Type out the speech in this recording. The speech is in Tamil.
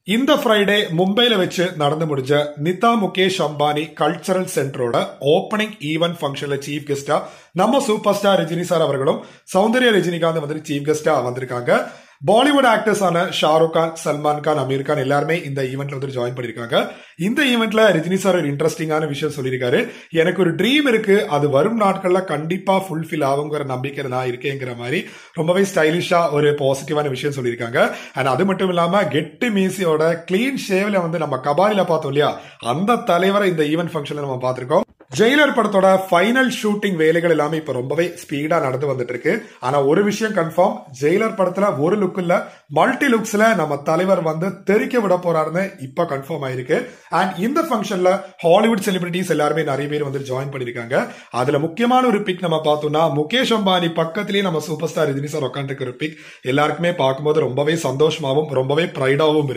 இந்த ஃப்ரைடே மும்பைல வச்சு நடந்து முடிஞ்ச நிதா முகேஷ் அம்பானி கல்ச்சரல் சென்டரோட ஓப்பனிங் ஈவென்ட் ஃபங்க்ஷன்ல சீஃப் கெஸ்டா நம்ம சூப்பர் ஸ்டார் ரஜினி சார் அவர்களும் சௌந்தர்யா ரஜினிகாந்த் வந்து சீஃப் கெஸ்டா வந்திருக்காங்க. பாலிவுட் ஆக்டர்ஸ் ஆன ஷாருக் கான், சல்மான் கான், அமீர் கான் எல்லாருமே இந்த ஈவெண்ட்ல வந்து ஜாயின் பண்ணிருக்காங்க. இந்த ஈவெண்ட்ல ரஜினி சார் ஒரு இன்ட்ரெஸ்டிங்கான விஷயம் சொல்லியிருக்காரு. எனக்கு ஒரு ட்ரீம் இருக்கு, அது வரும் நாட்கள்ல கண்டிப்பா ஃபுல்ஃபில் ஆகுங்கிற நம்பிக்கை நான் இருக்கேங்கிற மாதிரி ரொம்பவே ஸ்டைலிஷா ஒரு பாசிட்டிவான விஷயம் சொல்லியிருக்காங்க. அண்ட் அது மட்டும் இல்லாம கெட்டு மீசியோட கிளீன் ஷேவ்ல வந்து நம்ம கபாலில பார்த்தோம் இல்லையா, அந்த தலைவரை இந்த ஈவெண்ட் ஃபங்க்ஷன்ல நம்ம பார்த்திருக்கோம். ஜெயிலர் படத்தோட ஃபைனல் ஷூட்டிங் வேலைகள் எல்லாமே இப்ப ரொம்பவே ஸ்பீடா நடந்து வந்துட்டு இருக்கு. ஆனா ஒரு விஷயம் கன்ஃபார்ம், ஜெயிலர் படத்துல ஒரு லுக் இல்ல மல்டி லுக்ஸ்ல நம்ம தலைவர் வந்து தெரிக்க விட போறாருன்னு இப்ப கன்ஃபார்ம் ஆயிருக்கு. அண்ட் இந்த ஃபங்க்ஷன்ல ஹாலிவுட் செலிபிரிட்டிஸ் எல்லாருமே நிறைய பேர் வந்து ஜாயின் பண்ணிருக்காங்க. அதுல முக்கியமான ஒரு பிக் நம்ம பார்த்தோம்னா முகேஷ் அம்பானி பக்கத்திலேயே நம்ம சூப்பர் ஸ்டார் ரஜினி சார் உட்காந்துருக்க ஒரு பிக் எல்லாருக்குமே பார்க்கும்போது ரொம்பவே சந்தோஷமாவும் ரொம்பவே ப்ரைடாவும்